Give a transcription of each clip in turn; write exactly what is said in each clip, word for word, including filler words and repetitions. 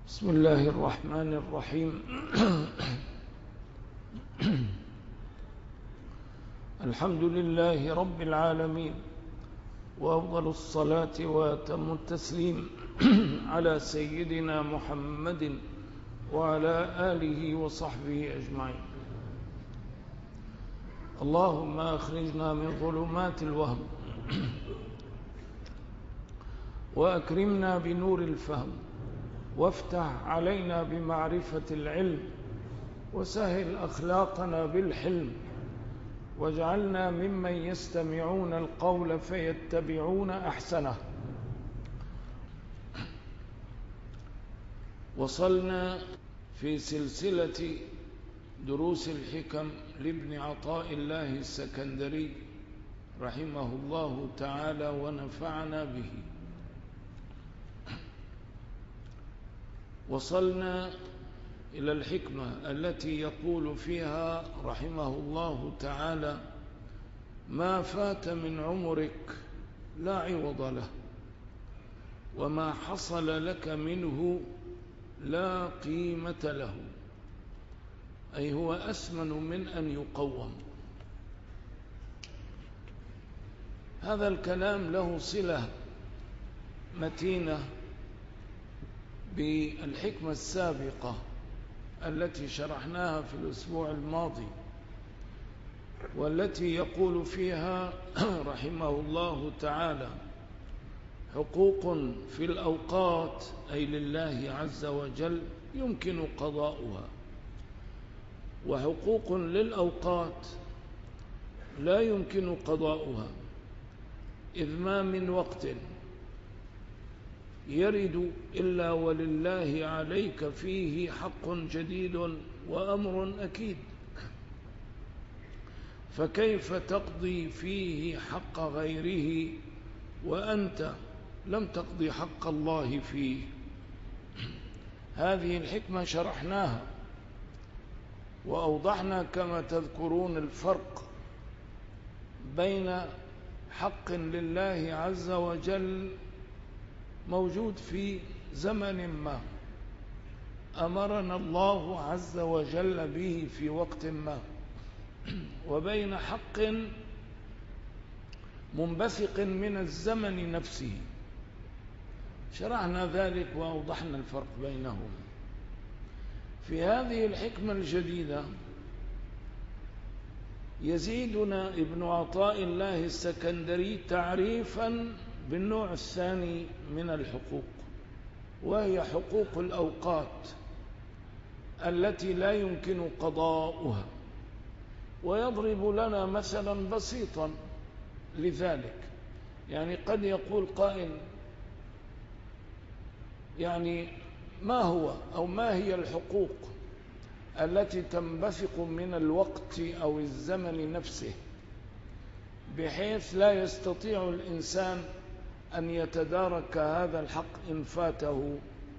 بسم الله الرحمن الرحيم. الحمد لله رب العالمين، وأفضل الصلاة وأتم التسليم على سيدنا محمد وعلى آله وصحبه أجمعين. اللهم أخرجنا من ظلمات الوهم وأكرمنا بنور الفهم، وافتح علينا بمعرفة العلم، وسهل أخلاقنا بالحلم، واجعلنا ممن يستمعون القول فيتبعون أحسنه. وصلنا في سلسلة دروس الحكم لابن عطاء الله السكندري رحمه الله تعالى ونفعنا به. وصلنا إلى الحكمة التي يقول فيها رحمه الله تعالى: ما فات من عمرك لا عوض له، وما حصل لك منه لا قيمة له. أي هو أثمن من أن يقوم. هذا الكلام له صلة متينة بالحكمة السابقة التي شرحناها في الأسبوع الماضي، والتي يقول فيها رحمه الله تعالى: حقوق في الأوقات أي لله عز وجل يمكن قضاؤها، وحقوق للأوقات لا يمكن قضاؤها، إذ ما من وقت يرد إلا ولله عليك فيه حق جديد وأمر أكيد، فكيف تقضي فيه حق غيره وأنت لم تقضي حق الله فيه؟ هذه الحكمة شرحناها وأوضحنا كما تذكرون الفرق بين حق لله عز وجل موجود في زمن ما أمرنا الله عز وجل به في وقت ما، وبين حق منبثق من الزمن نفسه. شرحنا ذلك وأوضحنا الفرق بينهما. في هذه الحكمة الجديدة يزيدنا ابن عطاء الله السكندري تعريفا بالنوع الثاني من الحقوق، وهي حقوق الأوقات التي لا يمكن قضاؤها. ويضرب لنا مثلا بسيطا لذلك. يعني قد يقول قائل: يعني ما هو أو ما هي الحقوق التي تنبثق من الوقت أو الزمن نفسه بحيث لا يستطيع الإنسان أن يتدارك هذا الحق إن فاته؟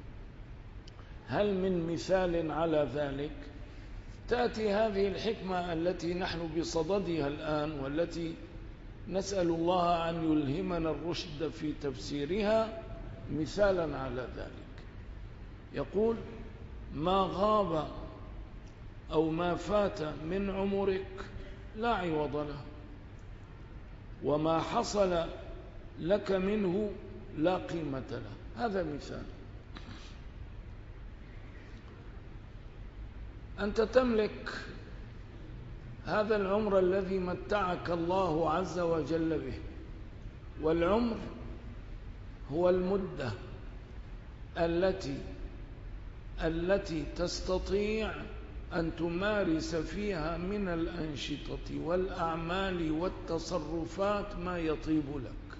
هل من مثال على ذلك؟ تأتي هذه الحكمة التي نحن بصددها الآن، والتي نسأل الله أن يلهمنا الرشد في تفسيرها، مثالا على ذلك. يقول: ما غاب أو ما فات من عمرك لا عوض له، وما حصل لك منه لا قيمة له. هذا مثال. أنت تملك هذا العمر الذي متعك الله عز وجل به، والعمر هو المدة التي التي تستطيع أن تمارس فيها من الأنشطة والأعمال والتصرفات ما يطيب لك.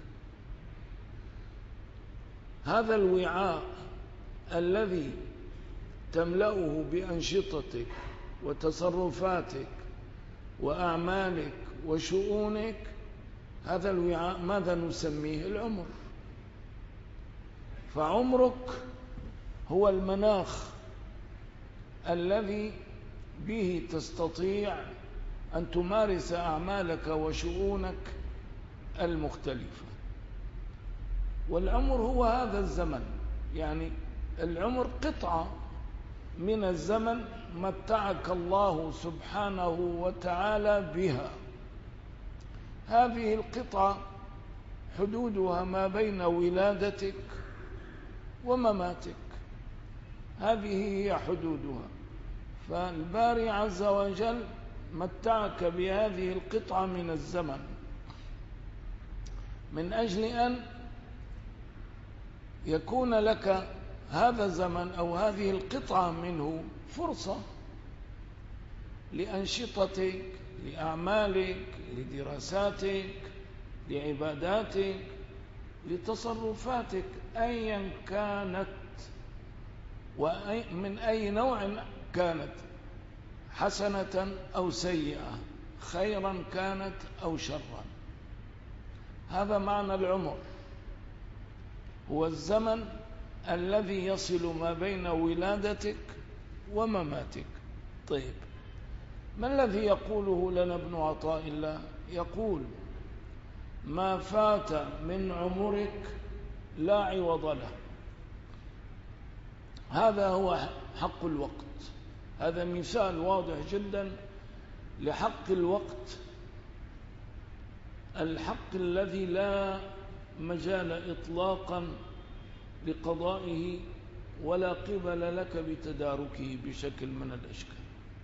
هذا الوعاء الذي تملأه بأنشطتك وتصرفاتك وأعمالك وشؤونك، هذا الوعاء ماذا نسميه؟ العمر. فعمرك هو المناخ الذي به تستطيع أن تمارس أعمالك وشؤونك المختلفة. والعمر هو هذا الزمن. يعني العمر قطعة من الزمن متعك الله سبحانه وتعالى بها. هذه القطعة حدودها ما بين ولادتك ومماتك، هذه هي حدودها. فالباري عز وجل متعك بهذه القطعة من الزمن من أجل أن يكون لك هذا الزمن أو هذه القطعة منه فرصة لأنشطتك، لأعمالك، لدراساتك، لعباداتك، لتصرفاتك أيا كانت ومن أي نوع كانت، حسنة أو سيئة، خيرا كانت أو شرا. هذا معنى العمر، هو الزمن الذي يصل ما بين ولادتك ومماتك. طيب، ما الذي يقوله لنا ابن عطاء الله؟ يقول: ما فات من عمرك لا عوض له. هذا هو حق الوقت. هذا مثال واضح جدا لحق الوقت، الحق الذي لا مجال إطلاقا لقضائه ولا قبل لك بتداركه بشكل من الأشكال.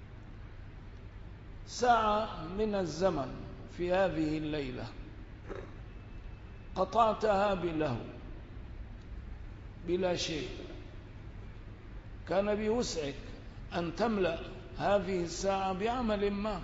ساعة من الزمن في هذه الليلة قطعتها بلهو بلا شيء، كان بوسعك أن تملأ هذه الساعة بعمل ما،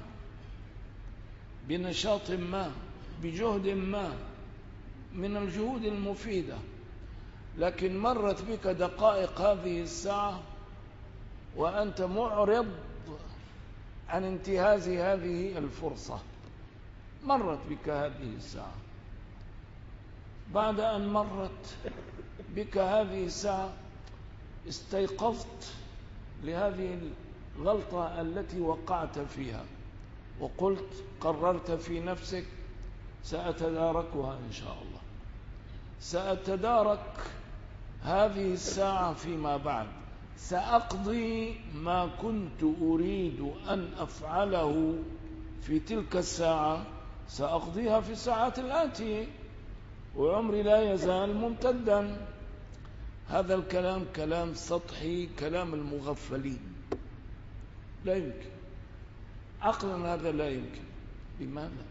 بنشاط ما، بجهد ما من الجهود المفيدة، لكن مرت بك دقائق هذه الساعة وأنت معرض عن انتهاز هذه الفرصة. مرت بك هذه الساعة، بعد أن مرت بك هذه الساعة استيقظت لهذه الغلطة التي وقعت فيها وقلت، قررت في نفسك: سأتداركها إن شاء الله، سأتدارك هذه الساعة فيما بعد، سأقضي ما كنت أريد أن أفعله في تلك الساعة، سأقضيها في الساعات الآتية، وعمري لا يزال ممتدا. هذا الكلام كلام سطحي، كلام المغفلين، لا يمكن عقلا، هذا لا يمكن. لماذا؟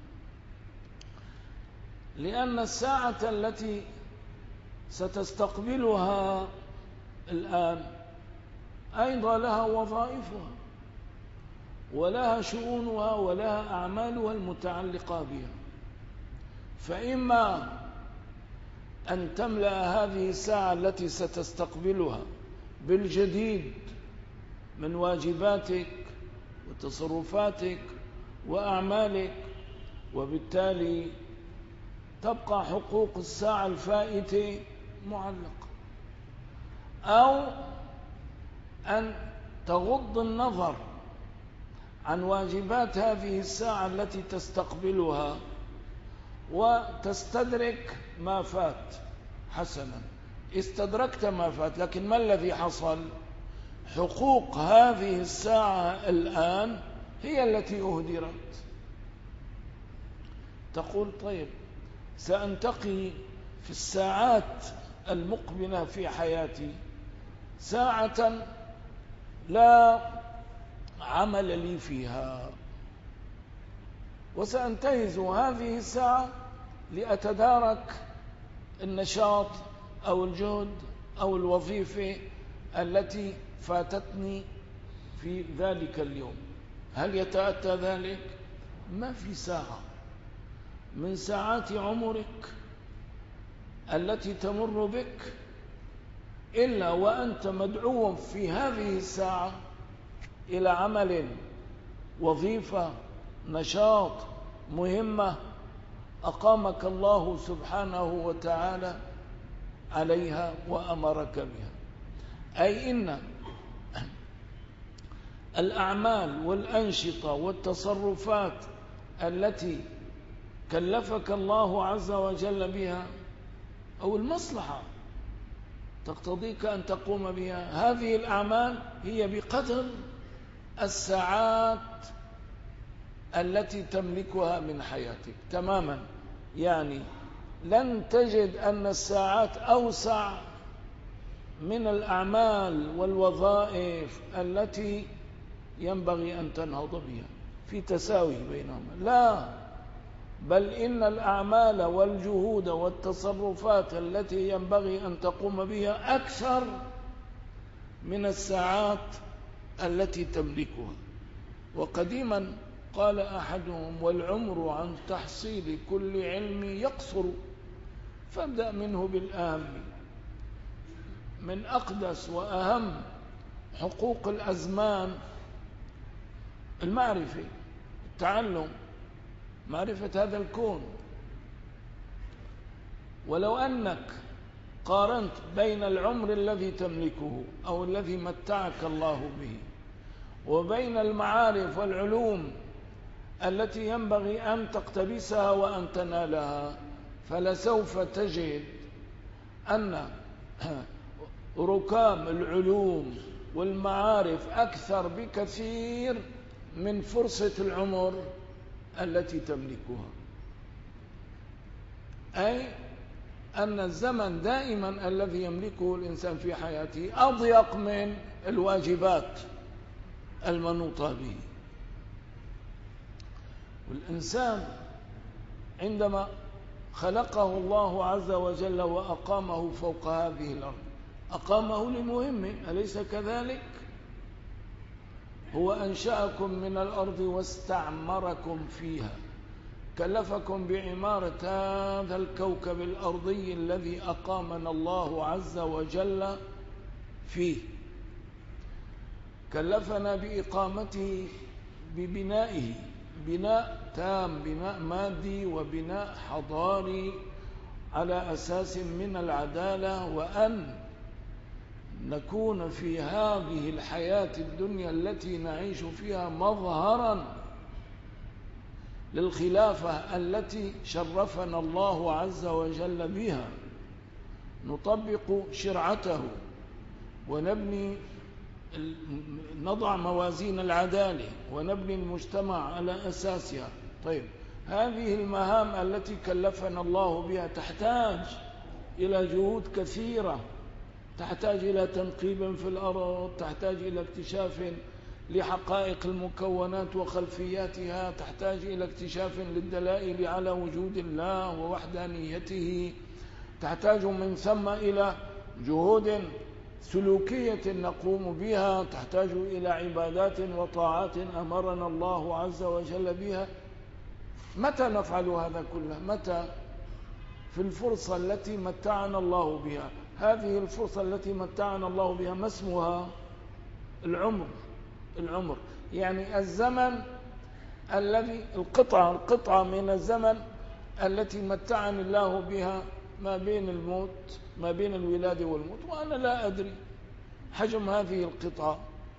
لأن الساعة التي ستستقبلها الآن أيضا لها وظائفها ولها شؤونها ولها أعمالها المتعلقة بها، فإما أن تملأ هذه الساعة التي ستستقبلها بالجديد من واجباتك وتصرفاتك وأعمالك، وبالتالي تبقى حقوق الساعة الفائتة معلقة، أو أن تغض النظر عن واجبات هذه الساعة التي تستقبلها وتستدرك ما فات. حسنا، استدركت ما فات، لكن ما الذي حصل؟ حقوق هذه الساعة الآن هي التي أهدرت. تقول: طيب، سأنتقي في الساعات المقبلة في حياتي ساعة لا عمل لي فيها، وسأنتهز هذه الساعة لأتدارك النشاط أو الجهد أو الوظيفة التي فاتتني في ذلك اليوم. هل يتأتى ذلك؟ ما في ساعة من ساعات عمرك التي تمر بك إلا وأنت مدعو في هذه الساعة إلى عمل، وظيفة، نشاط، مهمة أقامك الله سبحانه وتعالى عليها وأمرك بها. أي إن الأعمال والأنشطة والتصرفات التي كلفك الله عز وجل بها، أو المصلحة تقتضيك أن تقوم بها. هذه الأعمال هي بقدر الساعات التي تملكها من حياتك تماما. يعني لن تجد أن الساعات أوسع من الأعمال والوظائف التي ينبغي أن تنهض بها في تساوي بينهما، لا، بل إن الأعمال والجهود والتصرفات التي ينبغي أن تقوم بها أكثر من الساعات التي تملكها. وقديما قال أحدهم: والعمر عن تحصيل كل علم يقصر، فابدأ منه بالأهم. من أقدس وأهم حقوق الأزمان المعرفة، التعلم، معرفة هذا الكون. ولو أنك قارنت بين العمر الذي تملكه أو الذي متعك الله به وبين المعارف والعلوم التي ينبغي أن تقتبسها وأن تنالها، فلسوف تجد أن ركام العلوم والمعارف أكثر بكثير من فرصة العمر التي تملكها. أي أن الزمن دائما الذي يملكه الإنسان في حياته أضيق من الواجبات المنوطة به. والإنسان عندما خلقه الله عز وجل وأقامه فوق هذه الأرض أقامه لمهم، أليس كذلك؟ هو أنشأكم من الأرض واستعمركم فيها، كلفكم بعمارة هذا الكوكب الأرضي الذي أقامنا الله عز وجل فيه، كلفنا بإقامته ببنائه، بناء تام، بناء مادي وبناء حضاري على أساس من العدالة، وأن نكون في هذه الحياة الدنيا التي نعيش فيها مظهرا للخلافة التي شرفنا الله عز وجل بها، نطبق شرعته ونبني نضع موازين العدالة ونبني المجتمع على أساسها. طيب، هذه المهام التي كلفنا الله بها تحتاج إلى جهود كثيرة، تحتاج إلى تنقيب في الأرض، تحتاج إلى اكتشاف لحقائق المكونات وخلفياتها، تحتاج إلى اكتشاف للدلائل على وجود الله ووحدانيته، تحتاج من ثم إلى جهود سلوكية نقوم بها، تحتاج إلى عبادات وطاعات أمرنا الله عز وجل بها. متى نفعل هذا كله؟ متى؟ في الفرصة التي متعنا الله بها. هذه الفرصة التي متعنا الله بها ما اسمها؟ العمر. العمر يعني الزمن الذي القطعة القطعة من الزمن التي متعني الله بها ما بين الموت، ما بين الولادة والموت، وأنا لا أدري حجم هذه القطعة،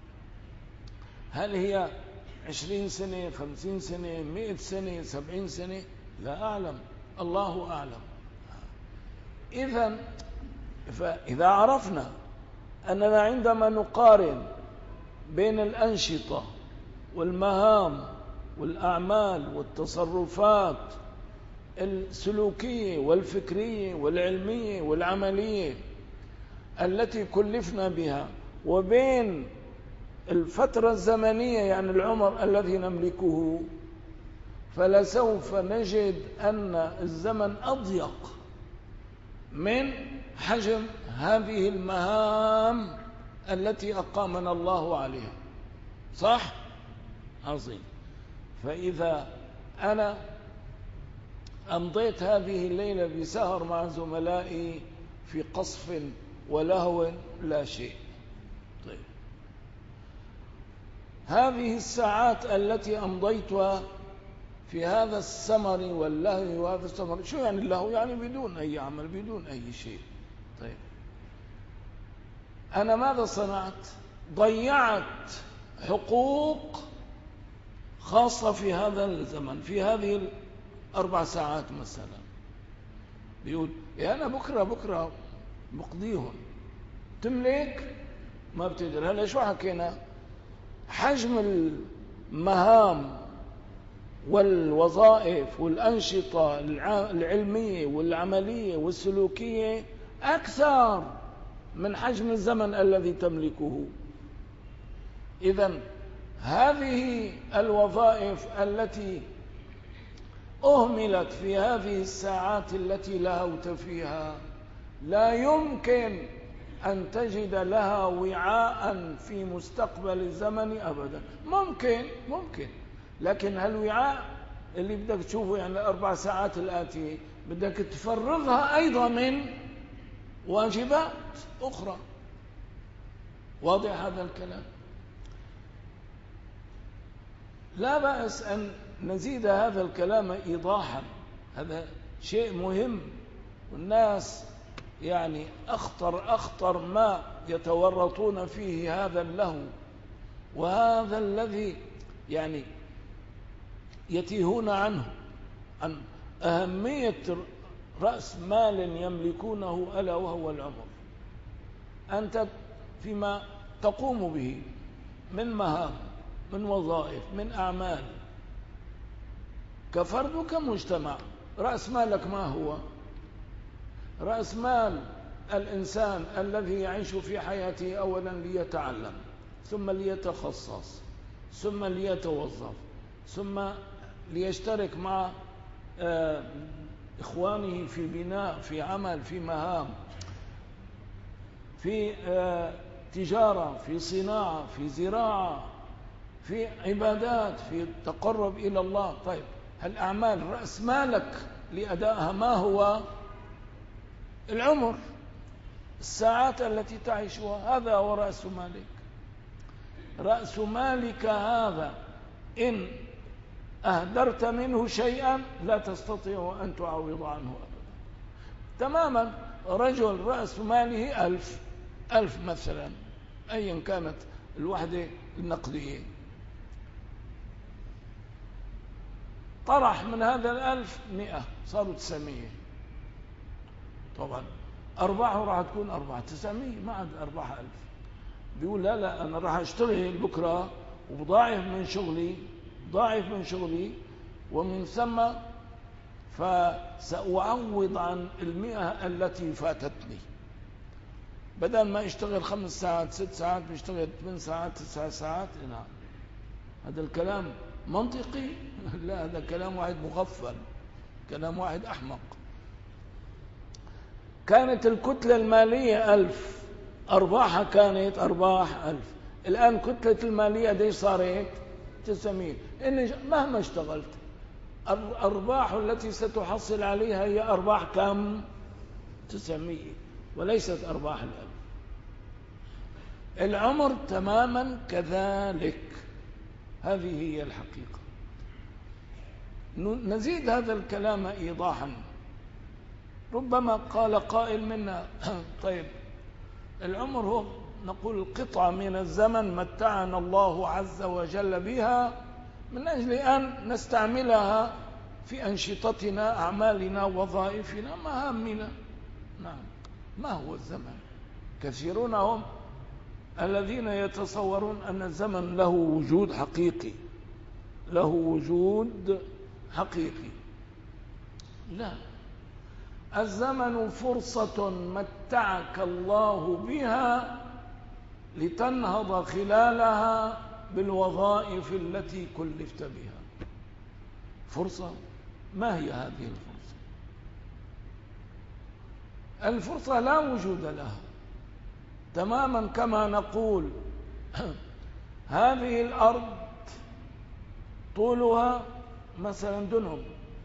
هل هي عشرين سنة، خمسين سنة، مئة سنة، سبعين سنة، لا أعلم، الله أعلم. إذن فإذا عرفنا أننا عندما نقارن بين الأنشطة والمهام والأعمال والتصرفات السلوكية والفكرية والعلمية والعملية التي كلفنا بها وبين الفترة الزمنية يعني العمر الذي نملكه، فلسوف نجد أن الزمن أضيق من حجم هذه المهام التي أقامنا الله عليها. صح؟ عظيم. فإذا أنا أمضيت هذه الليلة بسهر مع زملائي في قصف ولهو لا شيء، طيب، هذه الساعات التي أمضيتها في هذا السمر واللهو وهذا السمر، شو يعني اللهو؟ يعني بدون أي عمل، بدون أي شيء. طيب، أنا ماذا صنعت؟ ضيعت حقوق خاصة في هذا الزمن، في هذه الأربع ساعات مثلا. بيقول يا أنا بكرة بكرة بقضيهم، تملك ما بتقدر. هلا شو حكينا؟ حجم المهام والوظائف والأنشطة العلمية والعملية والسلوكية أكثر من حجم الزمن الذي تملكه. إذن هذه الوظائف التي أهملت في هذه الساعات التي لهوت فيها لا يمكن أن تجد لها وعاء في مستقبل الزمن أبدا. ممكن ممكن لكن هالوعاء اللي بدك تشوفه يعني الأربع ساعات الآتية بدك تفرغها أيضا من واجبات أخرى. واضح هذا الكلام؟ لا بأس أن نزيد هذا الكلام إيضاحا، هذا شيء مهم، والناس يعني أخطر أخطر ما يتورطون فيه هذا اللهو، وهذا الذي يعني يتيهون عنه، عن أهمية رأس مال يملكونه ألا وهو العمر. أنت فيما تقوم به من مهام، من وظائف، من أعمال، كفرد وكمجتمع، رأس مالك ما هو؟ رأس مال الإنسان الذي يعيش في حياته أولا ليتعلم، ثم ليتخصص، ثم ليتوظف، ثم ليشترك مع إخوانه في بناء، في عمل، في مهام، في تجارة، في صناعة، في زراعة، في عبادات، في تقرب إلى الله. طيب هالأعمال رأس مالك لأدائها ما هو؟ العمر، الساعات التي تعيشها، هذا هو رأس مالك. رأس مالك هذا إن أهدرت منه شيئا لا تستطيع أن تعوض عنه أبدا. تماما. رجل رأس ماله ألف ألف مثلا، أيا كانت الوحدة النقدية، طرح من هذا الألف مئة، صاروا تسعمية. طبعا أرباحه راح تكون أربعة تسعمية، ما عاد أرباح ألف. بيقول لا لا أنا راح أشتغل بكرة وبضاعف من شغلي، ضاعف من شغلي، ومن ثم فسأعوض عن المئة التي فاتتني. بدل ما اشتغل خمس ساعات ست ساعات بيشتغل ثمان ساعات تسع ساعات. نعم، هذا الكلام منطقي؟ لا، هذا كلام واحد مغفل، كلام واحد أحمق. كانت الكتلة المالية ألف، أرباحها كانت أرباح ألف. الآن كتلة المالية دي صارت تسعمية. إن مهما اشتغلت الأرباح التي ستحصل عليها هي أرباح كم؟ تسعمية، وليست أرباح الألف. العمر تماما كذلك، هذه هي الحقيقة. نزيد هذا الكلام إيضاحا. ربما قال قائل منا طيب العمر هو نقول قطعة من الزمن متعنا الله عز وجل بها من أجل أن نستعملها في أنشطتنا، أعمالنا، وظائفنا، مهامنا. نعم، ما هو الزمن؟ كثيرون هم الذين يتصورون أن الزمن له وجود حقيقي، له وجود حقيقي. لا، الزمن فرصة متعك الله بها لتنهض خلالها بالوظائف التي كلفت بها. فرصة. ما هي هذه الفرصة؟ الفرصة لا وجود لها، تماما كما نقول هذه الأرض طولها مثلا دنهم،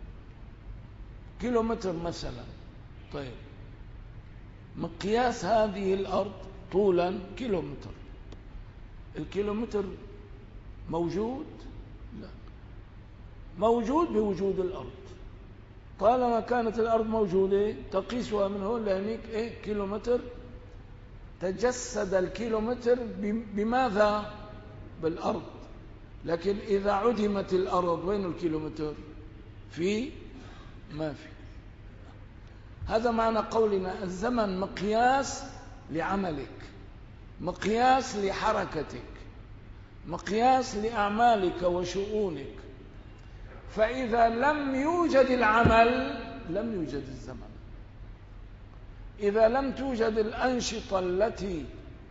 كيلومتر مثلا. طيب مقياس هذه الأرض طولا كيلومتر. الكيلومتر موجود؟ لا، موجود بوجود الأرض. طالما كانت الأرض موجودة تقيسها من هون لهنيك إيه كيلومتر. تجسد الكيلومتر بماذا؟ بالأرض. لكن إذا عدمت الأرض وين الكيلومتر؟ في ما في. هذا معنى قولنا الزمن مقياس لعملك، مقياس لحركتك، مقياس لأعمالك وشؤونك. فإذا لم يوجد العمل لم يوجد الزمن. إذا لم توجد الأنشطة التي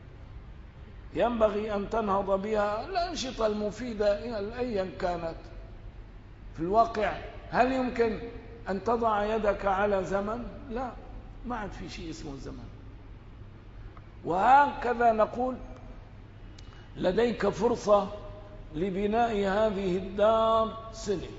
ينبغي أن تنهض بها، الأنشطة المفيدة أيا كانت، في الواقع هل يمكن أن تضع يدك على زمن؟ لا، ما عاد في شيء اسمه زمن. وهكذا نقول لديك فرصة لبناء هذه الدار سنة.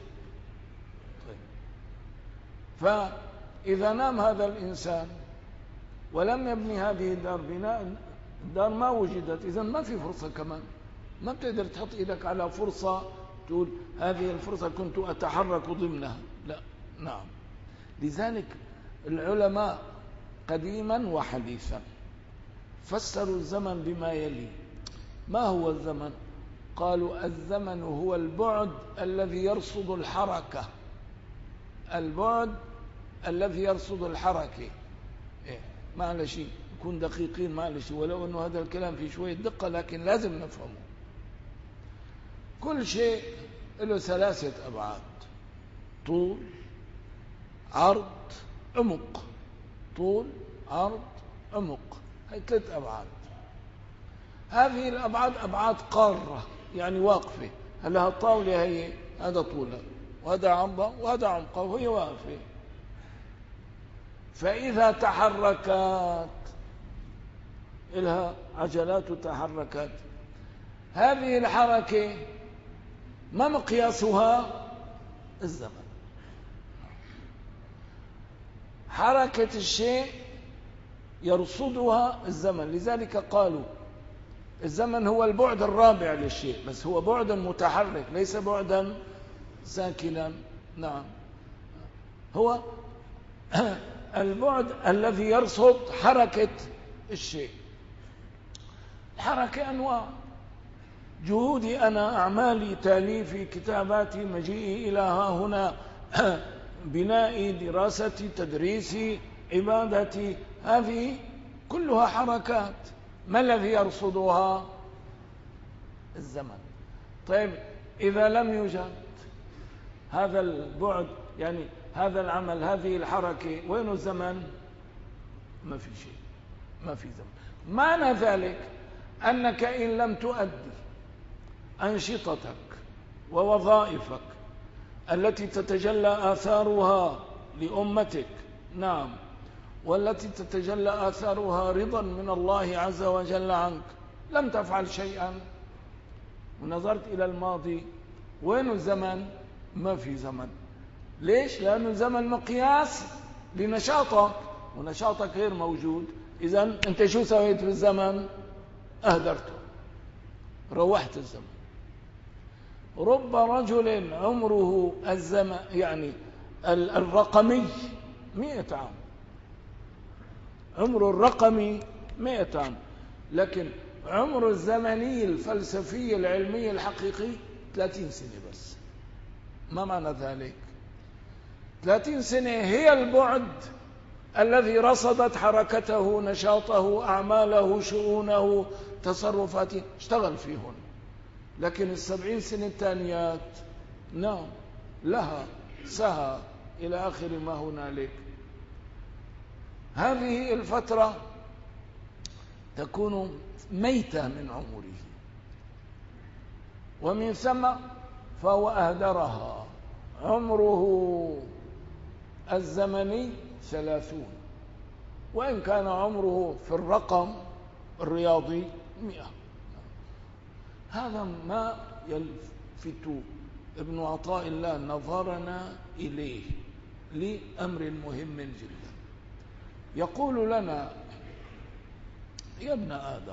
فإذا نام هذا الإنسان ولم يبني هذه الدار، بناء الدار ما وجدت، إذن ما في فرصة كمان. ما بتقدر تحط إيدك على فرصة تقول هذه الفرصة كنت أتحرك ضمنها، لا. نعم. لذلك العلماء قديما وحديثا فسروا الزمن بما يلي. ما هو الزمن؟ قالوا الزمن هو البعد الذي يرصد الحركة، البعد الذي يرصد الحركة. إيه؟ معلش نكون دقيقين، معلش ولو أنه هذا الكلام فيه شوية دقة لكن لازم نفهمه. كل شيء له ثلاثة أبعاد: طول، عرض، عمق. طول، عرض، عمق، هي ثلاث أبعاد. هذه الأبعاد أبعاد قارة، يعني واقفة. هلا الطاولة هي هذا طولها وهذا عرضها وهذا عمقها وهي واقفة. فإذا تحركت إلها عجلات وتحركت، هذه الحركة ما مقياسها؟ الزمن. حركة الشيء يرصدها الزمن. لذلك قالوا الزمن هو البعد الرابع للشيء، بس هو بعد متحرك ليس بعدا ساكنا. نعم، هو البعد الذي يرصد حركة الشيء. الحركة أنواع: جهودي أنا، أعمالي، تاليفي، كتاباتي، مجيئي إلى ها هنا، بنائي، دراستي، تدريسي، عبادتي، هذه كلها حركات. ما الذي يرصدها؟ الزمن. طيب إذا لم يوجد هذا البعد، يعني هذا العمل، هذه الحركة، وين الزمن؟ ما في شيء، ما في زمن. معنى ذلك أنك إن لم تؤدي أنشطتك ووظائفك التي تتجلى آثارها لأمتك، نعم، والتي تتجلى آثارها رضا من الله عز وجل عنك، لم تفعل شيئا. ونظرت إلى الماضي، وين الزمن؟ ما في زمن. ليش؟ لأن الزمن مقياس لنشاطك، ونشاطك غير موجود. إذن أنت شو سويت بالزمن؟ أهدرته، روحت الزمن. رب رجل عمره الزمن، يعني الرقمي مئة عام، عمر الرقمي مئة عام، لكن عمر الزمني الفلسفي العلمي الحقيقي ثلاثين سنة بس. ما معنى ذلك؟ ثلاثين سنة هي البعد الذي رصدت حركته، نشاطه، أعماله، شؤونه، تصرفاته، اشتغل فيهن. لكن السبعين سنة الثانيات نعم لها سهى إلى آخر ما هنالك. هذه الفترة تكون ميتة من عمره، ومن ثم فهو أهدرها. عمره الزمني ثلاثون، وإن كان عمره في الرقم الرياضي مئة. هذا ما يلفت ابن عطاء الله نظرنا إليه لأمر مهم جدا. يقول لنا: يا ابن آدم،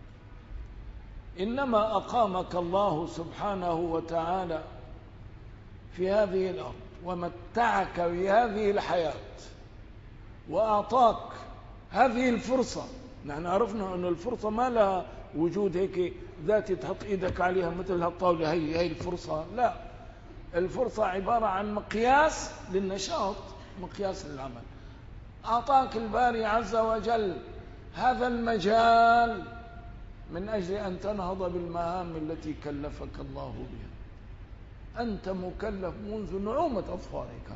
إنما أقامك الله سبحانه وتعالى في هذه الأرض ومتعك بهذه الحياة وأعطاك هذه الفرصة. نحن عرفنا أن الفرصة ما لها وجود هيك ذاتي تحط إيدك عليها مثل هالطاولة، هي هي الفرصة. لا، الفرصة عبارة عن مقياس للنشاط، مقياس للعمل. أعطاك الباري عز وجل هذا المجال من أجل أن تنهض بالمهام التي كلفك الله بها. أنت مكلف منذ نعومة أظفارك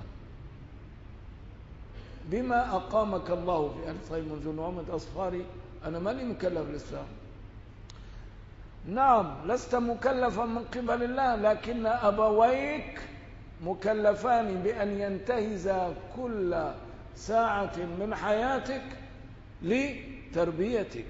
بما أقامك الله في أرض. منذ نعومة أظفاري أنا ماني مكلف لسه. نعم لست مكلفا من قبل الله، لكن أبويك مكلفان بأن ينتهز كل ساعة من حياتك لتربيتك،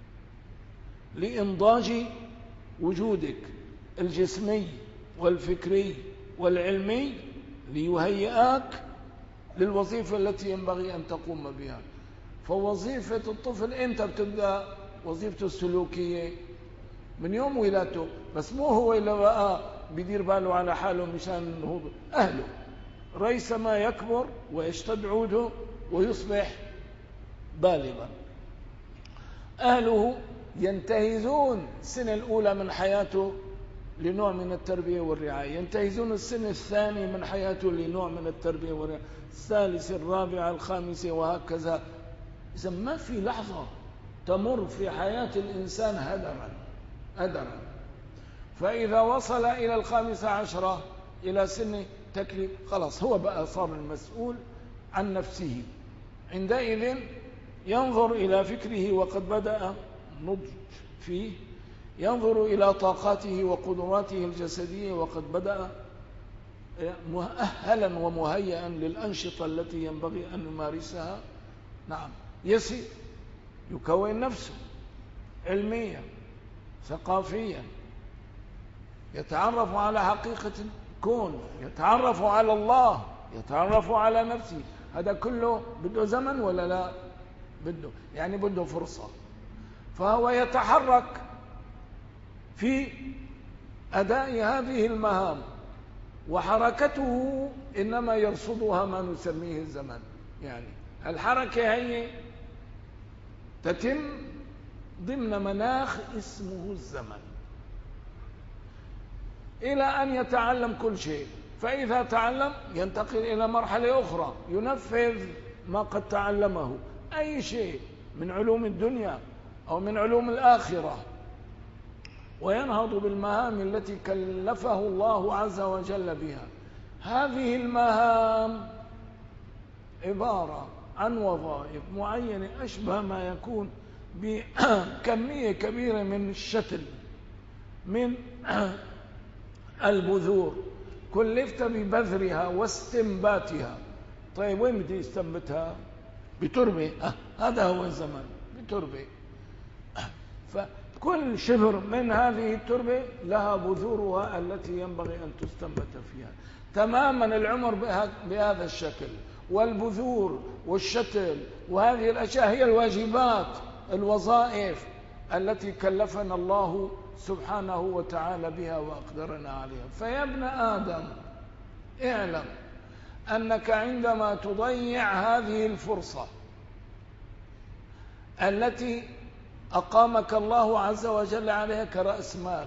لإنضاج وجودك الجسمي والفكري والعلمي، ليهيئك للوظيفة التي ينبغي أن تقوم بها. فوظيفة الطفل أنت بتبدأ وظيفته السلوكية من يوم ولادته، بس مو هو اللي بقى بيدير باله على حاله مشان هو أهله، ريثما يكبر ويشتد عوده ويصبح بالغا. أهله ينتهزون السنة الأولى من حياته لنوع من التربية والرعاية، ينتهزون السنة الثانية من حياته لنوع من التربية والرعاية، الثالثة الرابعة الخامسة وهكذا. إذا ما في لحظة تمر في حياة الإنسان هدرا هدرا. فإذا وصل إلى الخامسة عشرة إلى سن تكليف خلاص هو بقى صار المسؤول عن نفسه. عندئذ ينظر إلى فكره وقد بدأ نضج فيه، ينظر إلى طاقاته وقدراته الجسدية وقد بدأ مؤهلا ومهيئا للأنشطة التي ينبغي أن يمارسها. نعم يسير يكون نفسه علميا ثقافيا، يتعرف على حقيقة الكون، يتعرف على الله، يتعرف على نفسه. هذا كله بده زمن ولا لا؟ بده، يعني بده فرصة. فهو يتحرك في أداء هذه المهام، وحركته إنما يرصدها ما نسميه الزمن. يعني الحركة هي تتم ضمن مناخ اسمه الزمن إلى أن يتعلم كل شيء. فإذا تعلم ينتقل إلى مرحلة أخرى ينفذ ما قد تعلمه، أي شيء من علوم الدنيا أو من علوم الآخرة، وينهض بالمهام التي كلفه الله عز وجل بها. هذه المهام عبارة عن وظائف معينة أشبه ما يكون بكمية كبيرة من الشتل من البذور، كلفت ببذرها واستنباتها. طيب وين بدي استنبتها؟ بتربة. آه هذا هو الزمن، بتربة. فكل شبر من هذه التربة لها بذورها التي ينبغي أن تستنبت فيها. تماما العمر بهذا الشكل، والبذور والشتل وهذه الأشياء هي الواجبات الوظائف التي كلفنا الله سبحانه وتعالى بها وأقدرنا عليها. فيا ابن آدم اعلم أنك عندما تضيع هذه الفرصة التي أقامك الله عز وجل عليها كرأس مال،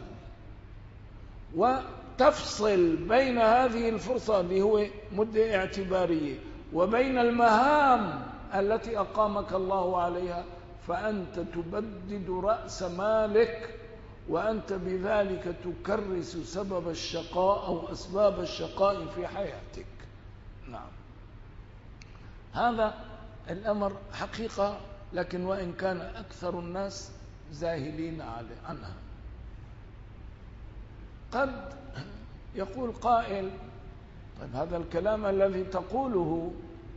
وتفصل بين هذه الفرصة اللي هو مدة اعتبارية وبين المهام التي أقامك الله عليها، فأنت تبدد رأس مالك، وأنت بذلك تكرس سبب الشقاء أو أسباب الشقاء في حياتك. نعم هذا الأمر حقيقة، لكن وإن كان أكثر الناس زاهلين عنها. قد يقول قائل طيب هذا الكلام الذي تقوله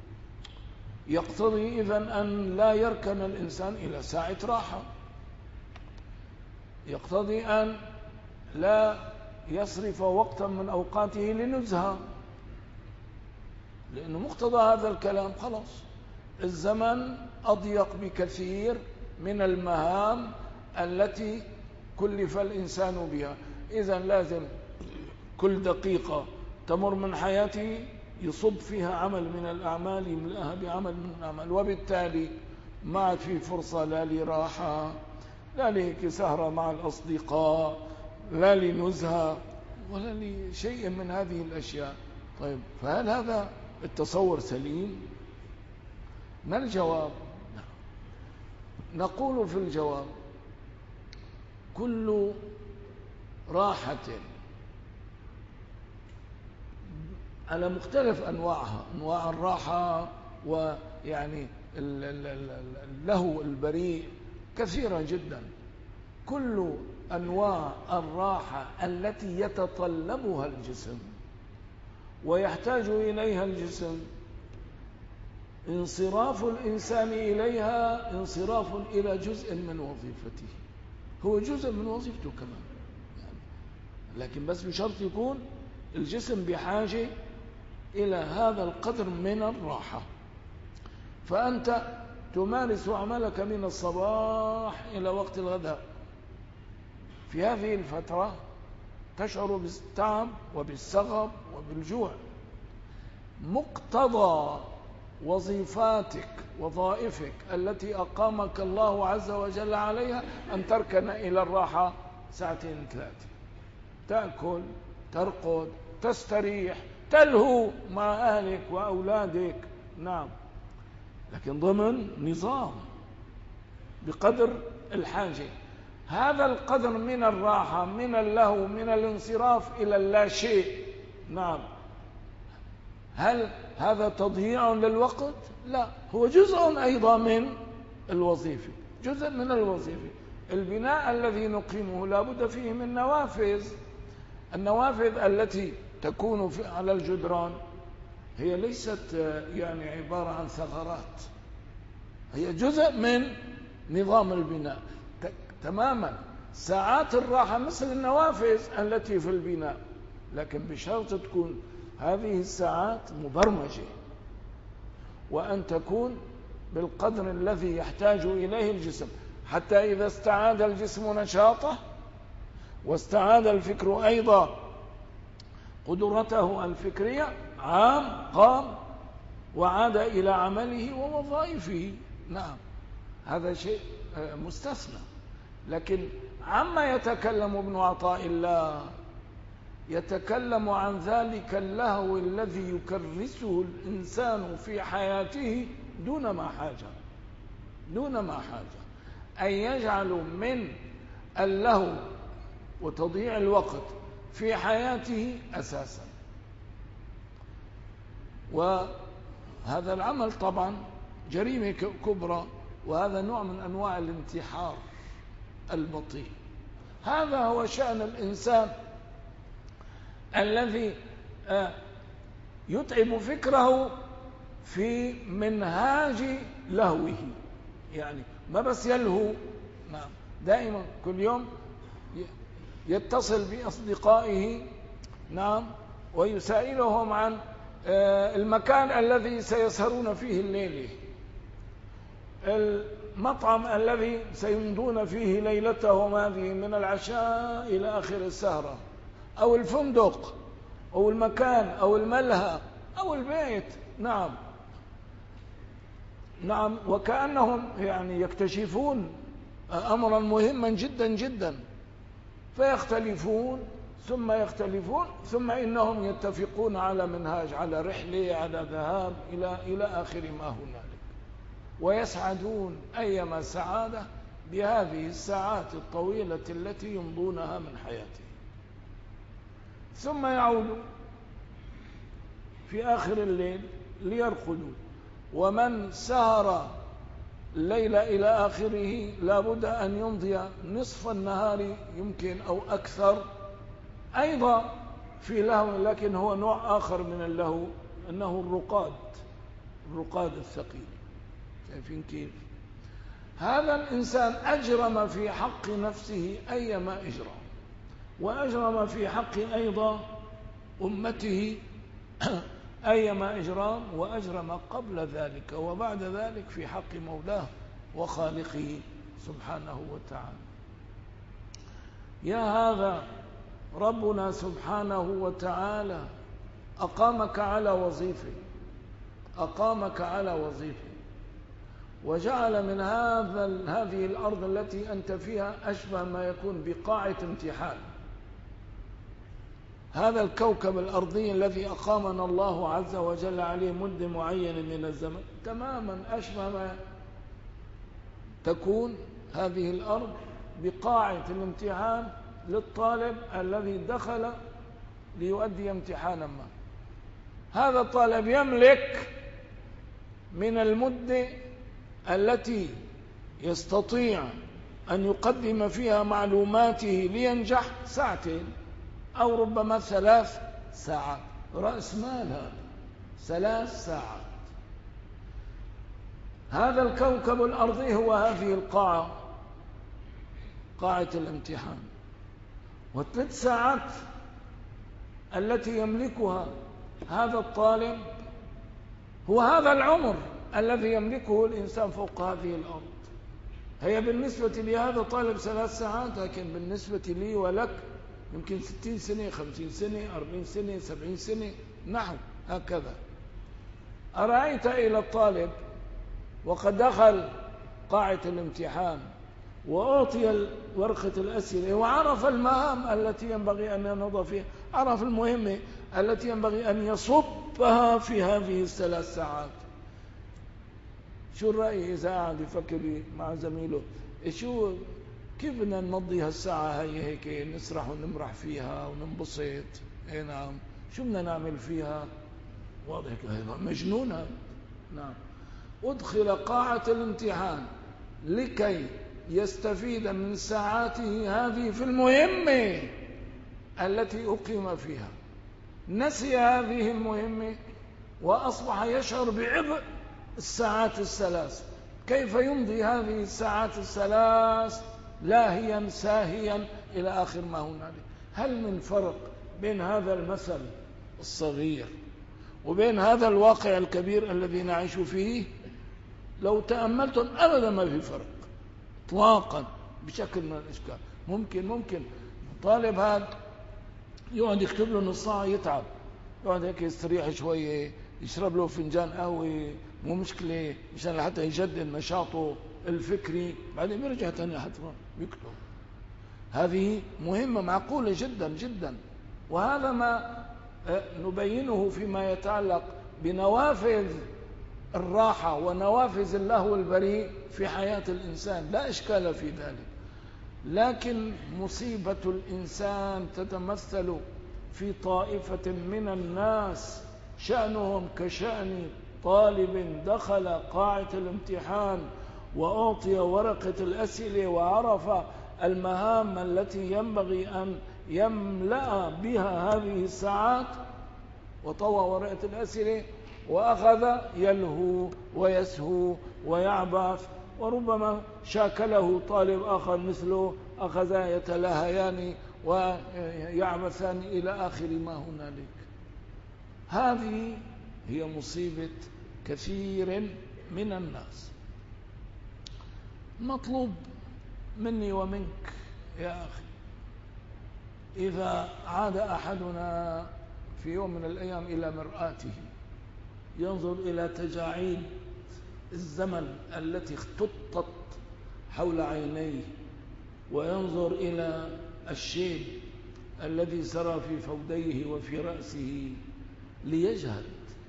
يقتضي إذن أن لا يركن الإنسان إلى ساعة راحة، يقتضي أن لا يصرف وقتا من أوقاته لنزهة، لأنه مقتضى هذا الكلام خلاص الزمن أضيق بكثير من المهام التي كلف الإنسان بها. إذن لازم كل دقيقة تمر من حياته يصب فيها عمل من الأعمال يملأها بعمل من الأعمال، وبالتالي ما عاد في فرصة لا لراحة لا لهيك سهرة مع الأصدقاء لا لنزهة ولا لشيء من هذه الأشياء. طيب فهل هذا التصور سليم؟ ما الجواب؟ نقول في الجواب: كل راحة على مختلف أنواعها، أنواع الراحة ويعني اللهو البريء كثيرة جدا. كل أنواع الراحة التي يتطلبها الجسم ويحتاج إليها الجسم، انصراف الإنسان إليها انصراف إلى جزء من وظيفته، هو جزء من وظيفته كمان يعني، لكن بس بشرط يكون الجسم بحاجة إلى هذا القدر من الراحة. فأنت تمارس عملك من الصباح إلى وقت الغداء، في هذه الفترة تشعر بالتعب وبالسغب وبالجوع. مقتضى وظيفاتك وظائفك التي أقامك الله عز وجل عليها أن تركن إلى الراحة ساعتين ثلاثة، تأكل، ترقد، تستريح، تلهو مع أهلك وأولادك، نعم، لكن ضمن نظام بقدر الحاجة. هذا القدر من الراحة، من اللهو، من الانصراف إلى اللا شيء، نعم، هل هذا تضييع للوقت؟ لا، هو جزء أيضا من الوظيفة، جزء من الوظيفة. البناء الذي نقيمه لا بد فيه من نوافذ. النوافذ التي تكون على الجدران هي ليست يعني عبارة عن ثغرات، هي جزء من نظام البناء تماما. ساعات الراحة مثل النوافذ التي في البناء، لكن بشرط تكون هذه الساعات مبرمجة، وأن تكون بالقدر الذي يحتاج إليه الجسم، حتى إذا استعاد الجسم نشاطه واستعاد الفكر أيضا قدرته الفكرية، عام قام وعاد إلى عمله ووظائفه، نعم، هذا شيء مستثنى. لكن عما يتكلم ابن عطاء الله، يتكلم عن ذلك اللهو الذي يكرسه الإنسان في حياته دون ما حاجة، دون ما حاجة، أن يجعل من اللهو وتضييع الوقت في حياته أساسا. وهذا العمل طبعا جريمة كبرى، وهذا نوع من أنواع الانتحار البطيء. هذا هو شأن الإنسان الذي يتعب فكره في منهاج لهوه، يعني ما بس يلهو، نعم، دائما كل يوم يتصل بأصدقائه، نعم، ويسائلهم عن المكان الذي سيسهرون فيه الليلة، المطعم الذي سيمضون فيه ليلتهم هذه من العشاء إلى آخر السهرة، أو الفندق أو المكان أو الملهى أو البيت، نعم نعم، وكأنهم يعني يكتشفون أمرا مهما جدا جدا، فيختلفون ثم يختلفون ثم إنهم يتفقون على منهاج، على رحلة، على ذهاب إلى إلى آخر ما هنالك، ويسعدون أيما سعادة بهذه الساعات الطويلة التي يمضونها من حياتهم. ثم يعودوا في آخر الليل ليرقدوا. ومن سهر الليل إلى آخره لابد أن يمضي نصف النهار يمكن أو أكثر أيضا في لهو، لكن هو نوع آخر من اللهو، أنه الرقاد، الرقاد الثقيل. شايفين كيف؟ هذا الإنسان أجرم في حق نفسه أيما إجرام، وأجرم في حق أيضا أمته أيما إجرام، وأجرم قبل ذلك وبعد ذلك في حق مولاه وخالقه سبحانه وتعالى. يا هذا ربنا سبحانه وتعالى أقامك على وظيفة، أقامك على وظيفة، وجعل من هذا هذه الأرض التي أنت فيها أشبه ما يكون بقاعة امتحان. هذا الكوكب الأرضي الذي أقامنا الله عز وجل عليه مدة معينة من الزمن تماما أشبه ما تكون هذه الأرض بقاعة الامتحان للطالب الذي دخل ليؤدي امتحانا ما. هذا الطالب يملك من المدة التي يستطيع أن يقدم فيها معلوماته لينجح ساعتين أو ربما ثلاث ساعات. رأس مال هذا ثلاث ساعات. هذا الكوكب الأرضي هو هذه القاعة، قاعة الامتحان، والثلاث ساعات التي يملكها هذا الطالب هو هذا العمر الذي يملكه الإنسان فوق هذه الأرض. هي بالنسبة لهذا الطالب ثلاث ساعات، لكن بالنسبة لي ولك يمكن ستين سنة، خمسين سنة، أربعين سنة، سبعين سنة، نحو هكذا. أرأيت إلى الطالب وقد دخل قاعة الامتحان وأعطي ورقة الأسئلة وعرف المهام التي ينبغي أن ينهض فيها، عرف المهمة التي ينبغي أن يصبها في هذه الثلاث ساعات. شو الرأي إذا قاعد يفكر مع زميله شو كيف بدنا نمضي هالساعة هي هيك نسرح ونمرح فيها وننبسط؟ اي نعم، شو بدنا نعمل فيها؟ واضح هذا مجنونة. نعم، أدخل قاعة الامتحان لكي يستفيد من ساعاته هذه في المهمة التي أقيم فيها. نسي هذه المهمة وأصبح يشعر بعبء الساعات الثلاث. كيف يمضي هذه الساعات الثلاث لاهيا ساهيا إلى آخر ما هنالك؟ هل من فرق بين هذا المثل الصغير وبين هذا الواقع الكبير الذي نعيش فيه؟ لو تأملتم أبدا ما في فرق اطلاقا بشكل من الاشكال. ممكن ممكن طالب هذا يقعد يكتب له نص ساعه يتعب، يقعد هيك يستريح شويه، يشرب له فنجان قهوه، مو مشكله، مشان لحتى يجدد نشاطه الفكري، بعدين بيرجع ثاني حتى يكتب. هذه مهمه معقوله جدا جدا. وهذا ما نبينه فيما يتعلق بنوافذ الراحة ونوافذ اللهو البريء في حياة الإنسان، لا إشكال في ذلك. لكن مصيبة الإنسان تتمثل في طائفة من الناس شأنهم كشأن طالب دخل قاعة الامتحان وأعطي ورقة الأسئلة وعرف المهام التي ينبغي أن يملأ بها هذه الساعات، وطوى ورقة الأسئلة وأخذ يلهو ويسهو ويعبث، وربما شاكله طالب آخر مثله، أخذا يتلاهيان ويعبثان إلى آخر ما هنالك. هذه هي مصيبة كثير من الناس. مطلوب مني ومنك يا أخي إذا عاد أحدنا في يوم من الأيام إلى مرآته ينظر إلى تجاعيد الزمن التي اختطت حول عينيه، وينظر إلى الشيب الذي سرى في فوديه وفي رأسه، ليجهد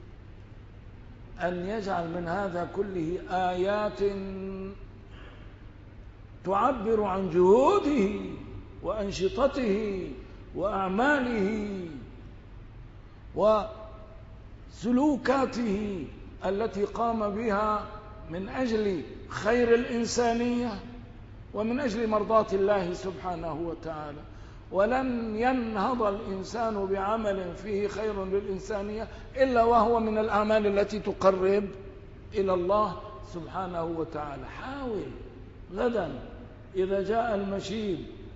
أن يجعل من هذا كله آيات تعبر عن جهوده وأنشطته وأعماله وسلوكاته التي قام بها من أجل خير الإنسانية ومن أجل مرضاة الله سبحانه وتعالى. ولن ينهض الإنسان بعمل فيه خير للإنسانية إلا وهو من الأعمال التي تقرب إلى الله سبحانه وتعالى. حاول غدا إذا جاء المشيب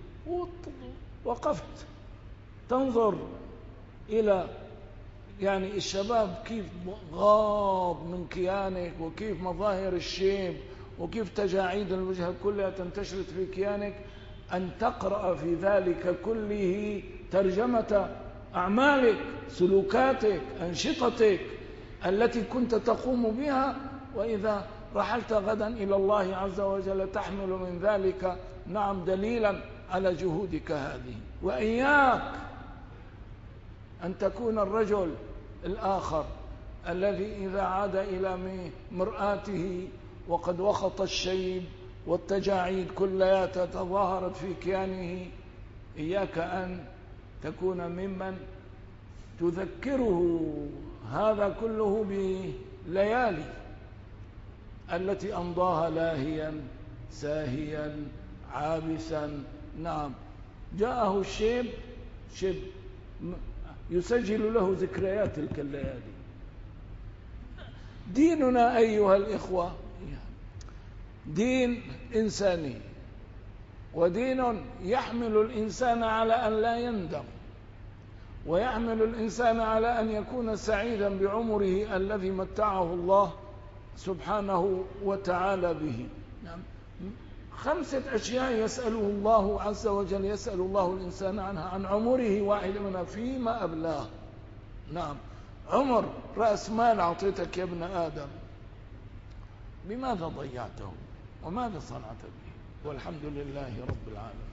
وقفت تنظر إلى يعني الشباب كيف غاض من كيانك، وكيف مظاهر الشيب، وكيف تجاعيد الوجه كلها تنتشرت في كيانك، أن تقرأ في ذلك كله ترجمة أعمالك، سلوكاتك، أنشطتك التي كنت تقوم بها، وإذا رحلت غدا إلى الله عز وجل تحمل من ذلك نعم دليلا على جهودك هذه. وإياك أن تكون الرجل الآخر الذي إذا عاد إلى مرآته وقد وخط الشيب والتجاعيد كلها تظاهرت في كيانه، إياك أن تكون ممن تذكره هذا كله بليالي التي أمضاها لاهيا ساهيا عابثا. نعم، جاءه الشيب شب يسجل له ذكريات تلك الليالي. ديننا أيها الإخوة دين إنساني، ودين يحمل الإنسان على أن لا يندم، ويحمل الإنسان على أن يكون سعيدا بعمره الذي متعه الله سبحانه وتعالى به. نعم. خمسة أشياء يسأله الله عز وجل، يسأل الله الإنسان عنها عن عمره، واحد منها فيما أبلاه. نعم، عمر رأس مال أعطيتك يا ابن آدم، بماذا ضيعته وماذا صنعت به؟ والحمد لله رب العالمين.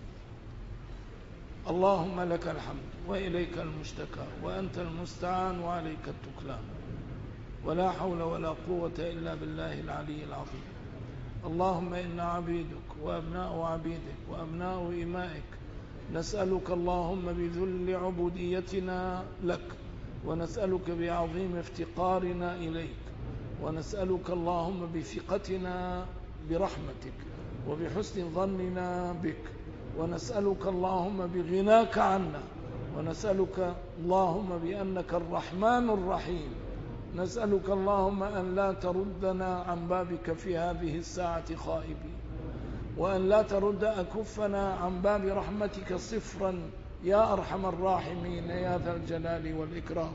اللهم لك الحمد وإليك المشتكى وأنت المستعان وعليك التكلان، ولا حول ولا قوة إلا بالله العلي العظيم. اللهم إنا عبيدك وأبناء عبيدك وأبناء إمائك، نسألك اللهم بذل عبوديتنا لك، ونسألك بعظيم افتقارنا إليك، ونسألك اللهم بثقتنا برحمتك وبحسن ظننا بك، ونسألك اللهم بغناك عنا، ونسألك اللهم بأنك الرحمن الرحيم. نسألك اللهم أن لا تردنا عن بابك في هذه الساعة خائبين، وأن لا ترد أكفنا عن باب رحمتك صفرا يا أرحم الراحمين يا ذا الجلال والإكرام.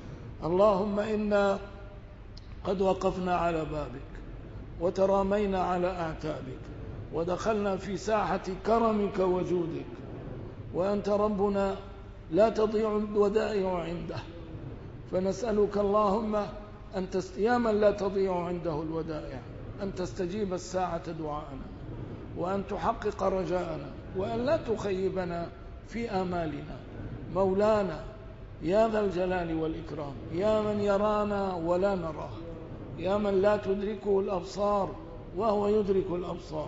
اللهم إنا قد وقفنا على بابك وترامينا على أعتابك، ودخلنا في ساحة كرمك وجودك، وأنت ربنا لا تضيع الودائع عنده، فنسألك اللهم أن تست... يا من لا تضيع عنده الودائع أن تستجيب الساعة دعاءنا، وأن تحقق رجاءنا، وأن لا تخيبنا في آمالنا. مولانا يا ذا الجلال والإكرام، يا من يرانا ولا نراه، يا من لا تدركه الأبصار وهو يدرك الأبصار،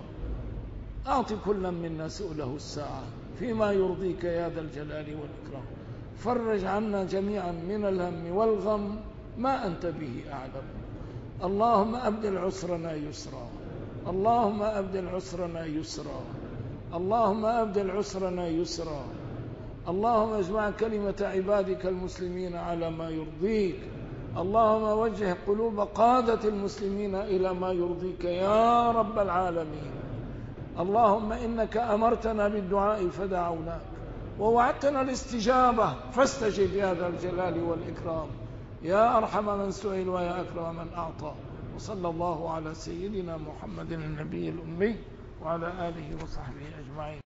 أعط كل منا سؤله الساعة فيما يرضيك يا ذا الجلال والإكرام. فرج عنا جميعا من الهم والغم ما أنت به أعلم. اللهم أبدل عسرنا يسرا، اللهم أبدل عسرنا يسرا، اللهم أبدل عسرنا يسرا. اللهم اجمع كلمة عبادك المسلمين على ما يرضيك، اللهم وجه قلوب قادة المسلمين إلى ما يرضيك يا رب العالمين. اللهم إنك أمرتنا بالدعاء فدعوناك، ووعدتنا الاستجابة فاستجب يا ذا الجلال والإكرام، يا أرحم من سئل ويا أكرم من أعطى. وصلى الله على سيدنا محمد النبي الأمي وعلى آله وصحبه أجمعين.